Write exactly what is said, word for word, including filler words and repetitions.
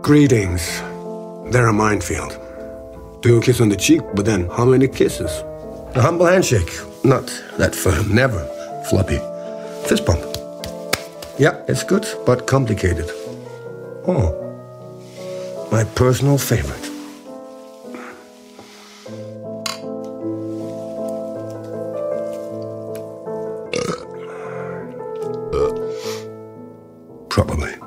Greetings. They're a minefield. Do a kiss on the cheek, but then how many kisses? A humble handshake. Not that firm. Never floppy. Fist bump. Yeah, it's good, but complicated. Oh, my personal favorite. Probably.